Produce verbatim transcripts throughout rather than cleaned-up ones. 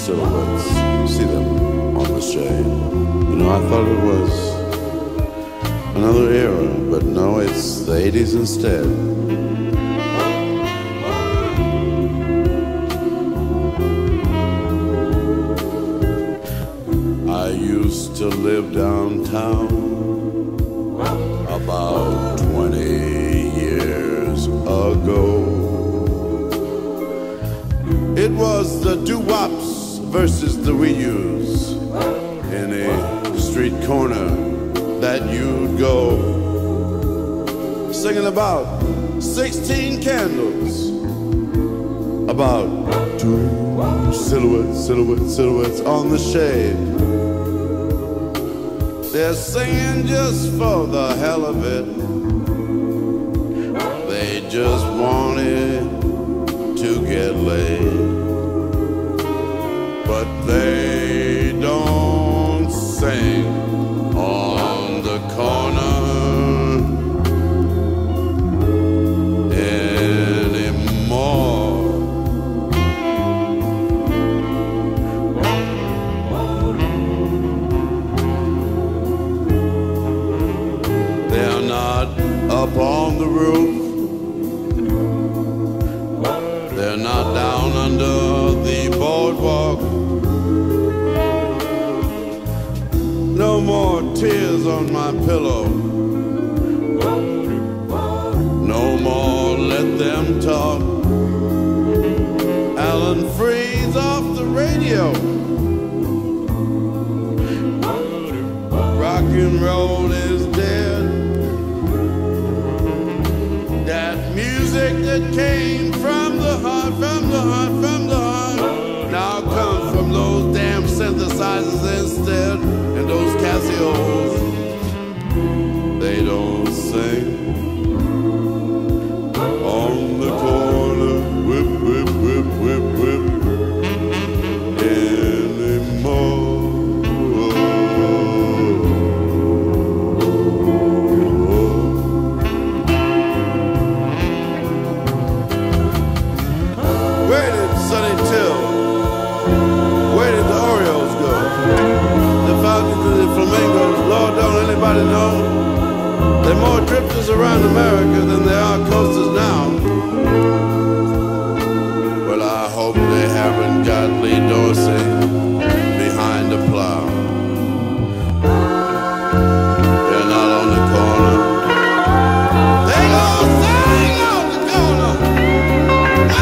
silhouettes, see them on the shade. You know, I thought it was another era, but no, it's the eighties instead. I used to live downtown about twenty years ago. It was the doo-wops versus the reuse in a street corner that you'd go, singing about sixteen candles, about two silhouettes, silhouettes, silhouettes on the shade. They're singing just for the hell of it. They just wanted to get laid, but they don't sing on the corner anymore. They're not up on the roof. They're not down under the boardwalk. No more tears on my pillow. No more let them talk. Alan Freed's off the radio. Rock and roll is dead. That music that came from the heart, from the heart, from the heart, now comes from those damn synthesizers instead. And those Casios, they don't sing on the corner, whip, whip, whip, whip, whip, anymore. Where did Sonny Till? Where did the Orioles go? The Falcons and the Flamingos, Lord, don't anybody know? There are more drifters around America than there are coasters now. Well, I hope they haven't got Lee Dorsey behind the plow. They're not on the corner. They gonna sing on the corner. Ah,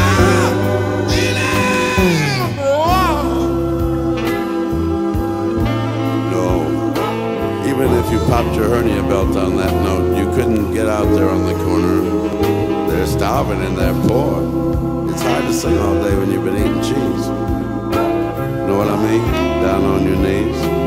even if you popped your hernia belt on that note, you couldn't get out there on the corner. They're starving and they're poor. It's hard to sing all day when you've been eating cheese. Know what I mean? Down on your knees.